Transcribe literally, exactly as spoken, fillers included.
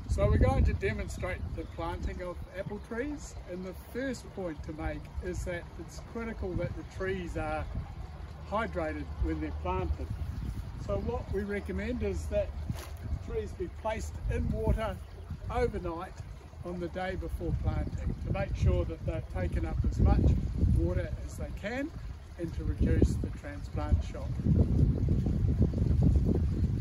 So we're going to demonstrate the planting of apple trees, and the first point to make is that it's critical that the trees are hydrated when they're planted. So what we recommend is that trees be placed in water overnight on the day before planting to make sure that they've taken up as much water as they can and to reduce the transplant shock.